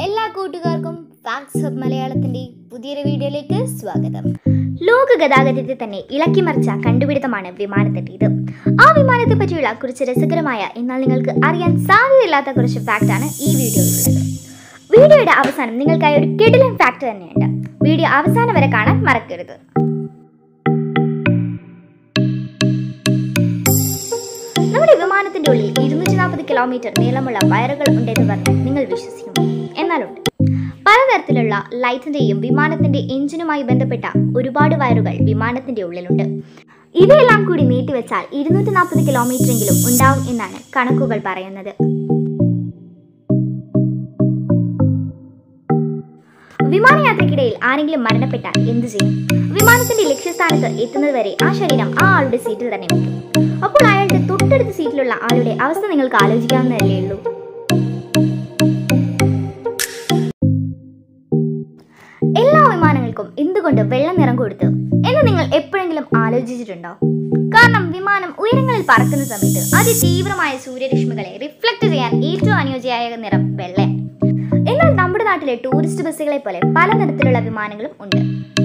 എല്ലാ കൂട്ടുകാർക്കും facts of മലയാളത്തിന്റെ പുതിയൊരു വീഡിയോയിലേക്ക് സ്വാഗതം. ലോക ഗതാഗതത്തെ തന്നെ ഇളക്കിമറിച്ച കണ്ടുപിടുത്തമാണ് വിമാനത്തിൻ്റെത്. ആ വിമാനത്തെ പറ്റിയുള്ള കുറച്ച് രസകരമായ എന്നാൽ നിങ്ങൾക്ക് അറിയാൻ സാധ്യതയില്ലാത്ത കുറച്ച് ഫാക്റ്റാണ് ഈ വീഡിയോയിലുള്ളത്. വീഡിയോയുടെ അവസാനം നിങ്ങൾക്കായി ഒരു കിടിലൻ ഫാക്ട് തന്നെയുണ്ട്. വീഡിയോ അവസാനം വരെ കാണാൻ മറക്കരുത്. നമ്മുടെ വിമാനത്തിന്റെ ഉള്ളിൽ 240 കിലോമീറ്റർ നീളമുള്ള വയറുകൾ ഉണ്ടെന്ന് പറഞ്ഞാൽ നിങ്ങൾ വിശ്വസിക്കും. എന്നാലുണ്ട്, പലതരത്തിലുള്ള ലൈറ്റിന്റെയും വിമാനത്തിന്റെ എഞ്ചിനുമായി ബന്ധപ്പെട്ട ഒരുപാട് വയറുകൾ വിമാനത്തിന്റെ ഉള്ളിലുണ്ട്. ഇവയെല്ലാം കൂടി നീട്ടിവെച്ചാൽ 240 കിലോമീറ്റർ എങ്കിലും ഉണ്ടാവും എന്നാണ് കണക്കുകൾ പറയുന്നത്. വിമാനയാത്രയ്ക്കിടയിൽ ആരെങ്കിലും മരണപ്പെട്ടാൽ എന്ത് ചെയ്യും? വിമാനത്തിന്റെ ലക്ഷ്യസ്ഥാനത്ത് എത്തുന്നത് വരെ ആ ശരീരം ആ ആളുടെ സീറ്റിൽ തന്നെ വെക്കും. അപ്പോൾ അയാളുടെ തൊട്ടടുത്ത സീറ്റിലുള്ള ആളുടെ അവസ്ഥ നിങ്ങൾക്ക് ആലോചിക്കാവുന്നതല്ലേ ഉള്ളൂ. എല്ലാ വിമാനങ്ങൾക്കും എന്തുകൊണ്ട് വെള്ള നിറം കൊടുത്തു എന്ന് നിങ്ങൾ എപ്പോഴെങ്കിലും ആലോചിച്ചിട്ടുണ്ടോ? കാരണം വിമാനം ഉയരങ്ങളിൽ പറക്കുന്ന സമയത്ത് അതിതീവ്രമായ സൂര്യരശ്മികളെ റിഫ്ലക്ട് ചെയ്യാൻ ഏറ്റവും അനുയോജ്യമായ നിറം വെള്ളയാണ്. എന്നാൽ നമ്മുടെ നാട്ടിലെ ടൂറിസ്റ്റ് ബസ്സുകളെ പോലെ പലതരത്തിലുള്ള വിമാനങ്ങളും ഉണ്ട്.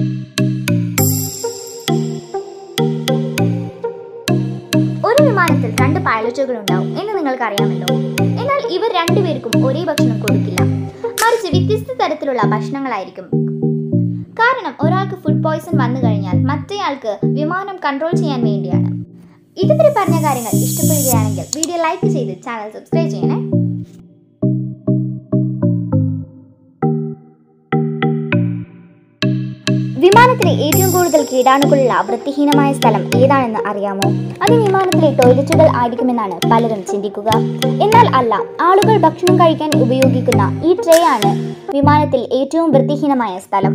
ഒരു വിമാനത്തിൽ 2 പൈലറ്റുകൾ ഉണ്ടാവും എന്ന് നിങ്ങൾക്ക് അറിയാമല്ലോ. എന്നാൽ ഇവർ രണ്ടുപേർക്കും ഒരേ ഭക്ഷണം കൊടുക്കില്ല, മറിച്ച് വ്യത്യസ്ത തരത്തിലുള്ള ഭക്ഷണങ്ങളായിരിക്കും. കാരണം ഒരാൾക്ക് ഫുഡ് പോയ്സൺ വന്നു കഴിഞ്ഞാൽ മറ്റേയാൾക്ക് വിമാനം കൺട്രോൾ ചെയ്യാൻ വേണ്ടിയാണ്. ഇതുവരെ പറഞ്ഞ കാര്യങ്ങൾ ഇഷ്ടപ്പെടുകയാണെങ്കിൽ വീഡിയോ ലൈക്ക് ചെയ്ത് ചാനൽ സബ്സ്ക്രൈബ് ചെയ്യണേ. വിമാനത്തിലെ ഏറ്റവും കൂടുതൽ കീടാണുക്കളുള്ള വൃത്തിഹീനമായ സ്ഥലം ഏതാണെന്ന് അറിയാമോ? അത് വിമാനത്തിലെ ടോയ്ലറ്റുകൾ ആയിരിക്കുമെന്നാണ് പലരും ചിന്തിക്കുക. എന്നാൽ അല്ല, ആളുകൾ ഭക്ഷണം കഴിക്കാൻ ഉപയോഗിക്കുന്ന ഈ ട്രേ ആണ് വിമാനത്തിൽ ഏറ്റവും വൃത്തിഹീനമായ സ്ഥലം.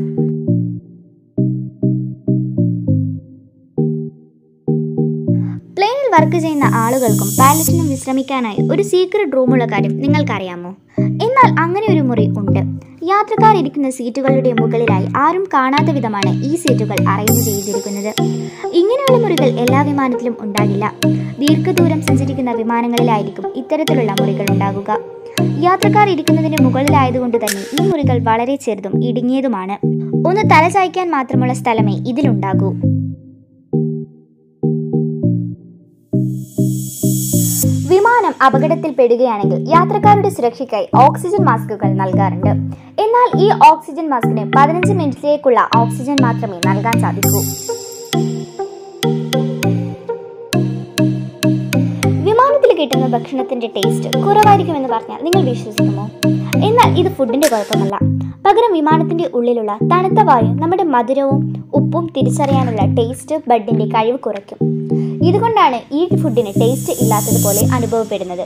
പ്ലെയിനിൽ വർക്ക് ചെയ്യുന്ന ആളുകൾക്കും പൈലറ്റിനും വിശ്രമിക്കാനായി ഒരു സീക്രട്ട് റൂമുള്ള കാര്യം നിങ്ങൾക്കറിയാമോ? എന്നാൽ അങ്ങനെ ഒരു മുറി ഉണ്ട്. യാത്രക്കാർ ഇരിക്കുന്ന സീറ്റുകളുടെ മുകളിലായി ആരും കാണാത്ത വിധമാണ് ഈ സീറ്റുകൾ അറേഞ്ച് ചെയ്തിരിക്കുന്നത്. ഇങ്ങനെയുള്ള മുറികൾ എല്ലാ വിമാനത്തിലും ഉണ്ടാകില്ല. ദീർഘദൂരം സഞ്ചരിക്കുന്ന വിമാനങ്ങളിലായിരിക്കും ഇത്തരത്തിലുള്ള മുറികൾ ഉണ്ടാകുക. യാത്രക്കാർ ഇരിക്കുന്നതിന് മുകളിലായതുകൊണ്ട് തന്നെ ഈ മുറികൾ വളരെ ചെറുതും ഇടുങ്ങിയതുമാണ്. ഒന്ന് തല ചായ്ക്കാൻ മാത്രമുള്ള സ്ഥലമേ ഇതിലുണ്ടാകൂ. വിമാനം അപകടത്തിൽപ്പെടുകയാണെങ്കിൽ യാത്രക്കാരുടെ സുരക്ഷയ്ക്കായി ഓക്സിജൻ മാസ്കുകൾ നൽകാറുണ്ട്. എന്നാൽ ഈ ഓക്സിജൻ മാസ്കിന് 15 മിനിറ്റിലേക്കുള്ള ഓക്സിജൻ മാത്രമേ നൽകാൻ സാധിക്കൂ. വിമാനത്തിൽ കിട്ടുന്ന ഭക്ഷണത്തിന്റെ ടേസ്റ്റ് കുറവായിരിക്കുമെന്ന് പറഞ്ഞാൽ നിങ്ങൾ വിശ്വസിക്കുമോ? എന്നാൽ ഇത് ഫുഡിന്റെ കുഴപ്പമല്ല. പകരം വിമാനത്തിന്റെ ഉള്ളിലുള്ള തണുത്ത വായു നമ്മുടെ മധുരവും ഉപ്പും തിരിച്ചറിയാനുള്ള ടേസ്റ്റ് ബഡിന്റെ കഴിവ് കുറയ്ക്കും. ഇതുകൊണ്ടാണ് ഈ ഫുഡിന് ടേസ്റ്റ് ഇല്ലാത്തതുപോലെ അനുഭവപ്പെടുന്നത്.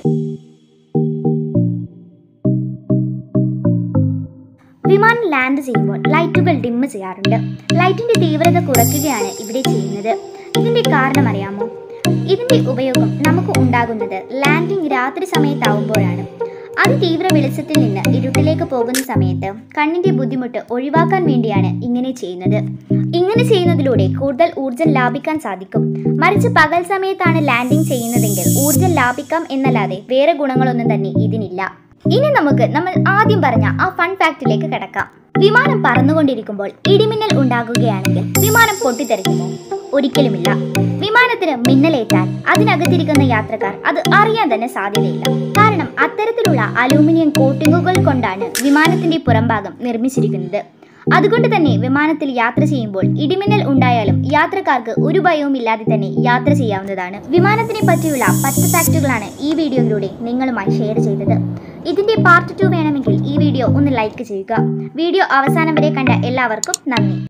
വിമാനം ലാൻഡ് ചെയ്യുമ്പോൾ ലൈറ്റുകൾ ഡിം ചെയ്യാറുണ്ട്. ലൈറ്റിന്റെ തീവ്രത കുറയ്ക്കുകയാണ് ഇവിടെ ചെയ്യുന്നത്. ഇതിന്റെ കാരണം അറിയാമോ? ഇതിന്റെ ഉപയോഗം നമുക്ക് ഉണ്ടാകുന്നത് ലാൻഡിംഗ് രാത്രി സമയത്താവുമ്പോഴാണ്. അതിതീവ്ര വെളിച്ചത്തിൽ നിന്ന് ഇരുട്ടിലേക്ക് പോകുന്ന സമയത്ത് കണ്ണിന്റെ ബുദ്ധിമുട്ട് ഒഴിവാക്കാൻ വേണ്ടിയാണ് ഇങ്ങനെ ചെയ്യുന്നത്. ഇങ്ങനെ ചെയ്യുന്നതിലൂടെ കൂടുതൽ ഊർജ്ജം ലാഭിക്കാൻ സാധിക്കും. മറിച്ച് പകൽ സമയത്താണ് ലാൻഡിംഗ് ചെയ്യുന്നതെങ്കിൽ ഊർജ്ജം ലാഭിക്കാം എന്നല്ലാതെ വേറെ ഗുണങ്ങളൊന്നും തന്നെ ഇതിനില്ല. ഇനി നമുക്ക് നമ്മൾ ആദ്യം പറഞ്ഞ ആ ഫൺ ഫാക്റ്റിലേക്ക് കിടക്കാം. വിമാനം പറന്നുകൊണ്ടിരിക്കുമ്പോൾ ഇടിമിന്നൽ ഉണ്ടാകുകയാണെങ്കിൽ വിമാനം പൊട്ടിത്തെറിക്കുമോ? ഒരിക്കലുമില്ല. വിമാനത്തിന് മിന്നലേറ്റാൽ അതിനകത്തിരിക്കുന്ന യാത്രക്കാർ അത് അറിയാൻ തന്നെ സാധ്യതയില്ല. കാരണം അത്തരത്തിലുള്ള അലൂമിനിയം കോട്ടിങ്ങുകൾ കൊണ്ടാണ് വിമാനത്തിന്റെ പുറംഭാഗം നിർമ്മിച്ചിരിക്കുന്നത്. അതുകൊണ്ട് തന്നെ വിമാനത്തിൽ യാത്ര ചെയ്യുമ്പോൾ ഇടിമിന്നൽ ഉണ്ടായാലും യാത്രക്കാർക്ക് ഒരു ഭയവും ഇല്ലാതെ തന്നെ യാത്ര ചെയ്യാവുന്നതാണ്. വിമാനത്തിനെ പറ്റിയുള്ള 10 ഫാക്റ്റുകളാണ് ഈ വീഡിയോയിലൂടെ നിങ്ങളുമായി ഷെയർ ചെയ്തത്. ഇതിന്റെ പാർട്ട് 2 വേണമെങ്കിൽ ഈ വീഡിയോ ഒന്ന് ലൈക്ക് ചെയ്യുക. വീഡിയോ അവസാനം വരെ കണ്ട എല്ലാവർക്കും നന്ദി.